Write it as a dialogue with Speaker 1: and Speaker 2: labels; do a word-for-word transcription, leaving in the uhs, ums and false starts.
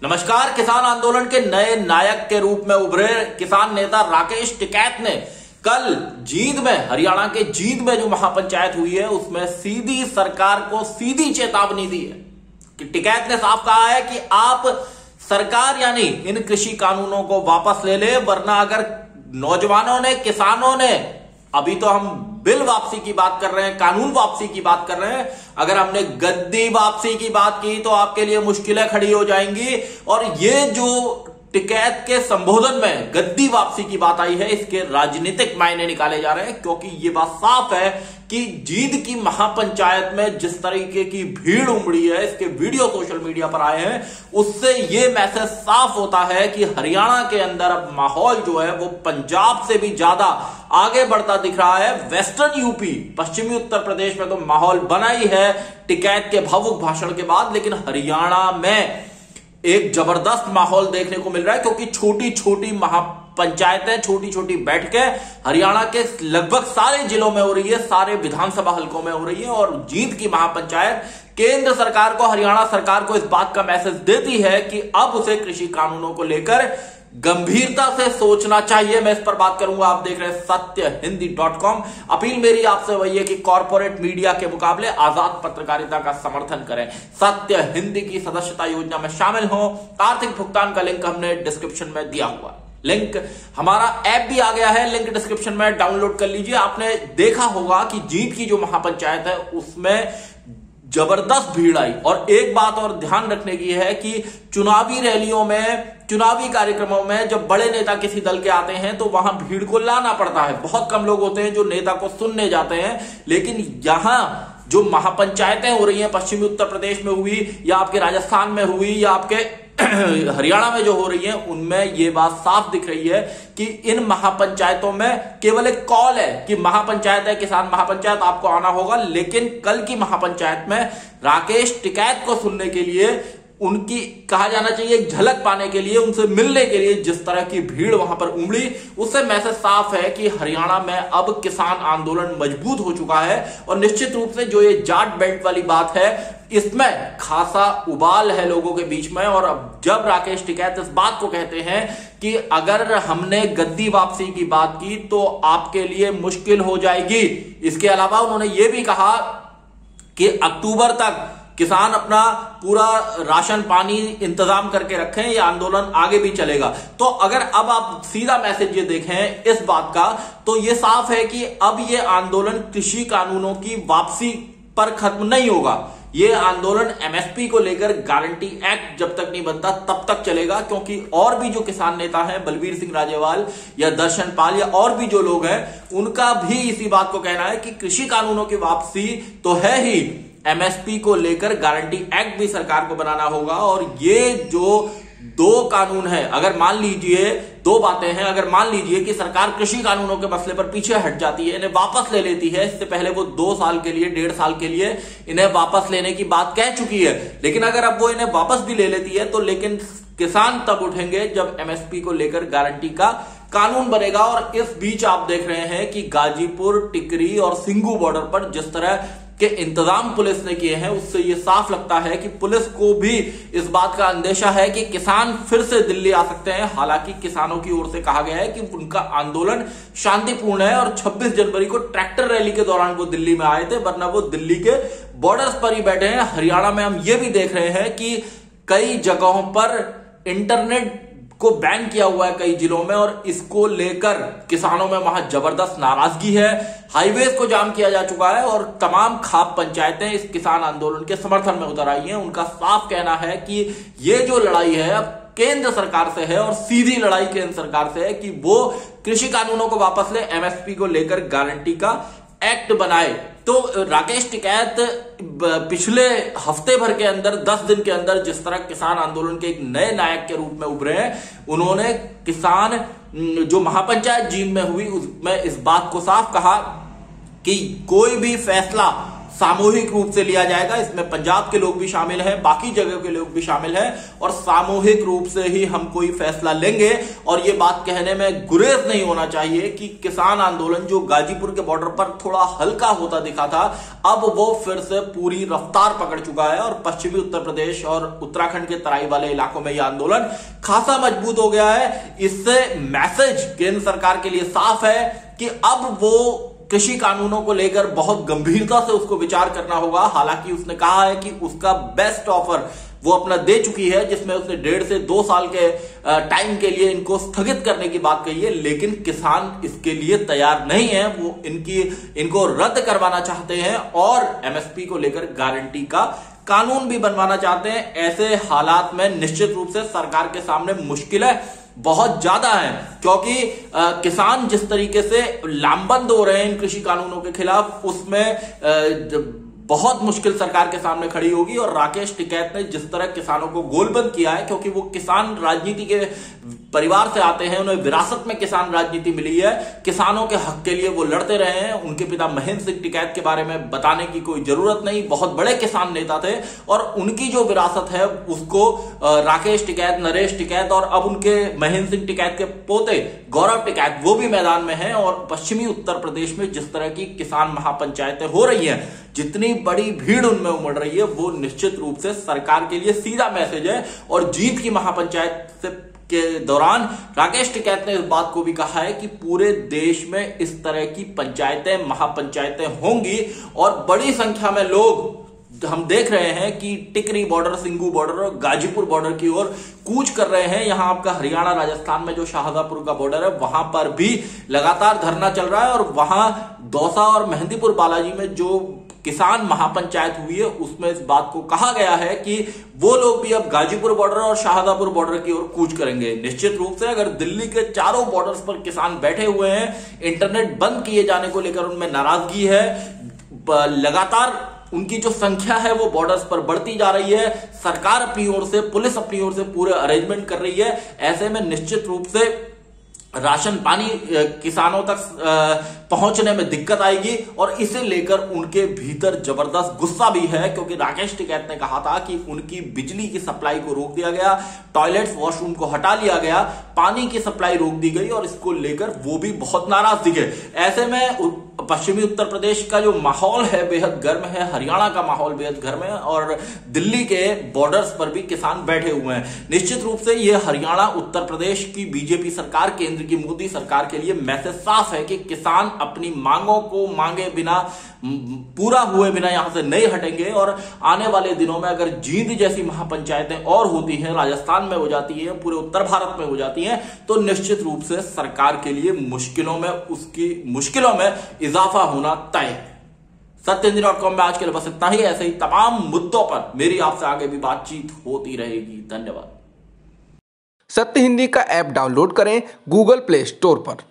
Speaker 1: नमस्कार। किसान आंदोलन के नए नायक के रूप में उभरे किसान नेता राकेश टिकैत ने कल जींद में, हरियाणा के जींद में जो महापंचायत हुई है उसमें सीधी सरकार को सीधी चेतावनी दी है कि टिकैत ने साफ कहा है कि आप सरकार यानी इन कृषि कानूनों को वापस ले ले, वरना अगर नौजवानों ने, किसानों ने, अभी तो हम बिल वापसी की बात कर रहे हैं, कानून वापसी की बात कर रहे हैं, अगर हमने गद्दी वापसी की बात की तो आपके लिए मुश्किलें खड़ी हो जाएंगी। और ये जो टिकैत के संबोधन में गद्दी वापसी की बात आई है, इसके राजनीतिक मायने निकाले जा रहे हैं, क्योंकि ये बात साफ है कि जींद की महापंचायत में जिस तरीके की भीड़ उमड़ी है, इसके वीडियो सोशल मीडिया पर आए हैं, उससे ये मैसेज साफ होता है कि हरियाणा के अंदर अब माहौल जो है वो पंजाब से भी ज्यादा आगे बढ़ता दिख रहा है। वेस्टर्न यूपी, पश्चिमी उत्तर प्रदेश में तो माहौल बना ही है टिकैत के भावुक भाषण के बाद, लेकिन हरियाणा में एक जबरदस्त माहौल देखने को मिल रहा है, क्योंकि छोटी छोटी महापंचायतें, छोटी छोटी बैठकें हरियाणा के लगभग सारे जिलों में हो रही है, सारे विधानसभा हलकों में हो रही है। और जींद की महापंचायत केंद्र सरकार को, हरियाणा सरकार को इस बात का मैसेज देती है कि अब उसे कृषि कानूनों को लेकर गंभीरता से सोचना चाहिए। मैं इस पर बात करूंगा। आप देख रहे हैं सत्य हिंदी डॉट कॉम। अपील मेरी आपसे वही है कि कॉर्पोरेट मीडिया के मुकाबले आजाद पत्रकारिता का समर्थन करें। सत्य हिंदी की सदस्यता योजना में शामिल हो। आर्थिक भुगतान का लिंक हमने डिस्क्रिप्शन में दिया हुआ, लिंक हमारा ऐप भी आ गया है, लिंक डिस्क्रिप्शन में डाउनलोड कर लीजिए। आपने देखा होगा कि जींद की जो महापंचायत है उसमें जबरदस्त भीड़ आई। और एक बात और ध्यान रखने की है कि चुनावी रैलियों में, चुनावी कार्यक्रमों में जब बड़े नेता किसी दल के आते हैं तो वहां भीड़ को लाना पड़ता है। बहुत कम लोग होते हैं जो नेता को सुनने जाते हैं, लेकिन यहां जो महापंचायतें हो रही हैं, पश्चिमी उत्तर प्रदेश में हुई या आपके राजस्थान में हुई या आपके हरियाणा में जो हो रही है, उनमें यह बात साफ दिख रही है कि इन महापंचायतों में केवल एक कॉल है कि महापंचायत है, किसान महापंचायत, आपको आना होगा। लेकिन कल की महापंचायत में राकेश टिकैत को सुनने के लिए, उनकी कहा जाना चाहिए एक झलक पाने के लिए, उनसे मिलने के लिए जिस तरह की भीड़ वहां पर उमड़ी, उससे मैसेज साफ है कि हरियाणा में अब किसान आंदोलन मजबूत हो चुका है। और निश्चित रूप से जो ये जाट बेल्ट वाली बात है, इसमें खासा उबाल है लोगों के बीच में। और अब जब राकेश टिकैत इस बात को कहते हैं कि अगर हमने गद्दी वापसी की बात की तो आपके लिए मुश्किल हो जाएगी, इसके अलावा उन्होंने ये भी कहा कि अक्टूबर तक किसान अपना पूरा राशन पानी इंतजाम करके रखें, यह आंदोलन आगे भी चलेगा। तो अगर अब आप सीधा मैसेज ये देखें इस बात का, तो ये साफ है कि अब ये आंदोलन कृषि कानूनों की वापसी पर खत्म नहीं होगा। ये आंदोलन एमएसपी को लेकर गारंटी एक्ट जब तक नहीं बनता तब तक चलेगा, क्योंकि और भी जो किसान नेता हैं, बलबीर सिंह राजेवाल या दर्शन पाल या और भी जो लोग हैं, उनका भी इसी बात को कहना है कि कृषि कानूनों की वापसी तो है ही, एमएसपी को लेकर गारंटी एक्ट भी सरकार को बनाना होगा। और ये जो दो कानून है, अगर मान लीजिए, दो बातें हैं, अगर मान लीजिए कि सरकार कृषि कानूनों के मसले पर पीछे हट जाती है, इन्हें वापस ले लेती है, इससे पहले वो दो साल के लिए, डेढ़ साल के लिए इन्हें वापस लेने की बात कह चुकी है, लेकिन अगर अब वो इन्हें वापस भी ले लेती है तो लेकिन किसान तब उठेंगे जब एमएसपी को लेकर गारंटी का कानून बनेगा। और इस बीच आप देख रहे हैं कि गाजीपुर, टिकरी और सिंगू बॉर्डर पर जिस तरह के इंतजाम पुलिस ने किए हैं, उससे यह साफ लगता है कि पुलिस को भी इस बात का अंदेशा है कि किसान फिर से दिल्ली आ सकते हैं। हालांकि किसानों की ओर से कहा गया है कि उनका आंदोलन शांतिपूर्ण है और छब्बीस जनवरी को ट्रैक्टर रैली के दौरान वो दिल्ली में आए थे, वरना वो दिल्ली के बॉर्डर्स पर ही बैठे हैं। हरियाणा में हम ये भी देख रहे हैं कि कई जगहों पर इंटरनेट को बैन किया हुआ है कई जिलों में, और इसको लेकर किसानों में वहां जबरदस्त नाराजगी है। हाईवेज को जाम किया जा चुका है और तमाम खाप पंचायतें इस किसान आंदोलन के समर्थन में उतर आई हैं। उनका साफ कहना है कि ये जो लड़ाई है अब केंद्र सरकार से है, और सीधी लड़ाई केंद्र सरकार से है कि वो कृषि कानूनों को वापस ले, एमएसपी को लेकर गारंटी का एक्ट बनाए। तो राकेश टिकैत पिछले हफ्ते भर के अंदर, दस दिन के अंदर जिस तरह किसान आंदोलन के एक नए नायक के रूप में उभरे हैं, उन्होंने किसान जो महापंचायत जींद में हुई उसमें इस बात को साफ कहा कि कोई भी फैसला सामूहिक रूप से लिया जाएगा। इसमें पंजाब के लोग भी शामिल हैं, बाकी जगह के लोग भी शामिल हैं और सामूहिक रूप से ही हम कोई फैसला लेंगे। और ये बात कहने में गुरेज नहीं होना चाहिए कि किसान आंदोलन जो गाजीपुर के बॉर्डर पर थोड़ा हल्का होता दिखा था, अब वो फिर से पूरी रफ्तार पकड़ चुका है और पश्चिमी उत्तर प्रदेश और उत्तराखंड के तराई वाले इलाकों में यह आंदोलन खासा मजबूत हो गया है। इससे मैसेज केंद्र सरकार के लिए साफ है कि अब वो कृषि कानूनों को लेकर बहुत गंभीरता से उसको विचार करना होगा। हालांकि उसने कहा है कि उसका बेस्ट ऑफर वो अपना दे चुकी है, जिसमें उसने डेढ़ से दो साल के टाइम के लिए इनको स्थगित करने की बात कही है, लेकिन किसान इसके लिए तैयार नहीं है। वो इनकी इनको रद्द करवाना चाहते हैं और एमएसपी को लेकर गारंटी का कानून भी बनवाना चाहते हैं। ऐसे हालात में निश्चित रूप से सरकार के सामने मुश्किलें बहुत ज्यादा है, क्योंकि आ, किसान जिस तरीके से लामबंद हो रहे हैं इन कृषि कानूनों के खिलाफ, उसमें आ, बहुत मुश्किल सरकार के सामने खड़ी होगी। और राकेश टिकैत ने जिस तरह किसानों को गोलबंद किया है, क्योंकि वो किसान राजनीति के परिवार से आते हैं, उन्हें विरासत में किसान राजनीति मिली है, किसानों के हक के लिए वो लड़ते रहे हैं। उनके पिता महेंद्र सिंह टिकैत के बारे में बताने की कोई जरूरत नहीं, बहुत बड़े किसान नेता थे और उनकी जो विरासत है उसको राकेश टिकैत, नरेश टिकैत और अब उनके महेंद्र सिंह टिकैत के पोते गौरव टिकैत वो भी मैदान में हैं। और पश्चिमी उत्तर प्रदेश में जिस तरह की किसान महापंचायतें हो रही हैं, जितनी बड़ी भीड़ उनमें उमड़ रही है, वो निश्चित रूप से सरकार के लिए सीधा मैसेज है। और जीत की महापंचायत से के दौरान राकेश टिकैत ने इस बात को भी कहा है कि पूरे देश में इस तरह की पंचायतें, महापंचायतें होंगी और बड़ी संख्या में लोग हम देख रहे हैं कि टिकरी बॉर्डर, सिंगू बॉर्डर और गाजीपुर बॉर्डर की ओर कूच कर रहे हैं। यहां आपका हरियाणा राजस्थान में जो शाहजहांपुर का बॉर्डर है, वहां पर भी लगातार धरना चल रहा है। और वहां दौसा और मेहंदीपुर बालाजी में जो किसान महापंचायत हुई है, उसमें इस बात को कहा गया है कि वो लोग भी अब गाजीपुर बॉर्डर और शाहजहांपुर बॉर्डर की ओर कूच करेंगे। निश्चित रूप से अगर दिल्ली के चारों बॉर्डर्स पर किसान बैठे हुए हैं, इंटरनेट बंद किए जाने को लेकर उनमें नाराजगी है, लगातार उनकी जो संख्या है वो बॉर्डर्स पर बढ़ती जा रही है, सरकार अपनी ओर से, पुलिस अपनी ओर से पूरे अरेंजमेंट कर रही है। ऐसे में निश्चित रूप से राशन पानी किसानों तक पहुंचने में दिक्कत आएगी और इसे लेकर उनके भीतर जबरदस्त गुस्सा भी है, क्योंकि राकेश टिकैत ने कहा था कि उनकी बिजली की सप्लाई को रोक दिया गया, टॉयलेट्स, वॉशरूम को हटा लिया गया, पानी की सप्लाई रोक दी गई और इसको लेकर वो भी बहुत नाराज दिखे। ऐसे में पश्चिमी उत्तर प्रदेश का जो माहौल है बेहद गर्म है, हरियाणा का माहौल बेहद गर्म है और दिल्ली के बॉर्डर्स पर भी किसान बैठे हुए हैं। निश्चित रूप से यह हरियाणा, उत्तर प्रदेश की बीजेपी सरकार, केंद्र की मोदी सरकार के लिए मैसेज साफ है कि किसान अपनी मांगों को मांगे बिना, पूरा हुए बिना यहां से नहीं हटेंगे। और आने वाले दिनों में अगर जींद जैसी महापंचायतें और होती हैं, राजस्थान में हो जाती है, पूरे उत्तर भारत में हो जाती हैं, तो निश्चित रूप से सरकार के लिए मुश्किलों में उसकी मुश्किलों में इजाफा होना तय है। सत्य हिंदी डॉट कॉम में आज के लिए बस इतना ही। ऐसे ही तमाम मुद्दों पर मेरी आपसे आगे भी बातचीत होती रहेगी। धन्यवाद।
Speaker 2: सत्य हिंदी का ऐप डाउनलोड करें गूगल प्ले स्टोर पर।